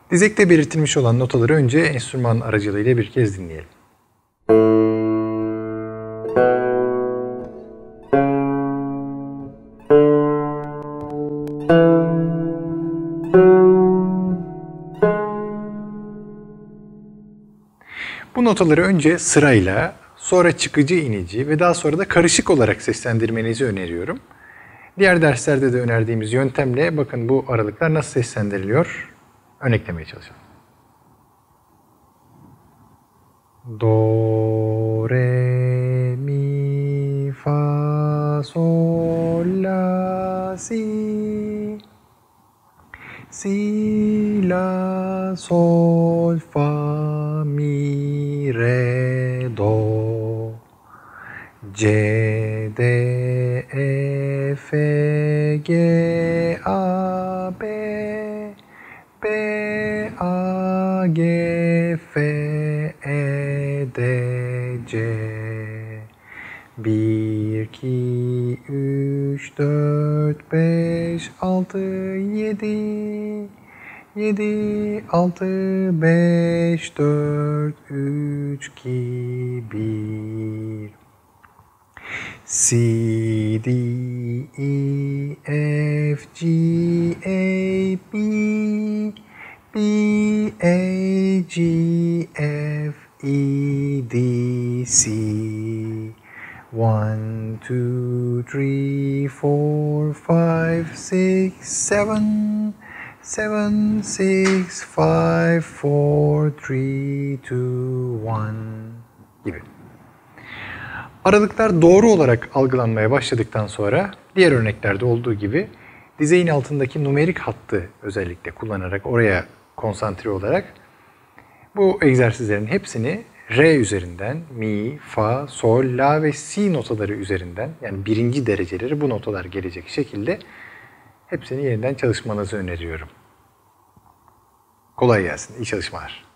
Dizekte belirtilmiş olan notaları önce enstrüman aracılığıyla bir kez dinleyelim. Bu notaları önce sırayla, sonra çıkıcı inici ve daha sonra da karışık olarak seslendirmenizi öneriyorum. Diğer derslerde de önerdiğimiz yöntemle bakın bu aralıklar nasıl seslendiriliyor örneklemeye çalışalım. Do, re, mi, fa, sol, la, si. Si, la, sol, fa, mi, re, do. C, D, E, F, G, A, B. B, A, G, F, E, D, C. 1, 2, 3, 4, 5, 6, 7. 7, 6, 5, 4, 3, 2, 1. C, D, E, F, G, A, B. B, A, G, F, E, D, C. 1, 2, 3, 4, 5, 6, 7. 7, 6, 5, 4, 3, 2, 1 gibi. Aralıklar doğru olarak algılanmaya başladıktan sonra diğer örneklerde olduğu gibi dizeyin altındaki numerik hattı özellikle kullanarak oraya konsantre olarak bu egzersizlerin hepsini re üzerinden mi, fa, sol, la ve si notaları üzerinden yani birinci dereceleri bu notalar gelecek şekilde hepsini yeniden çalışmanızı öneriyorum. Kolay gelsin, iyi çalışmalar.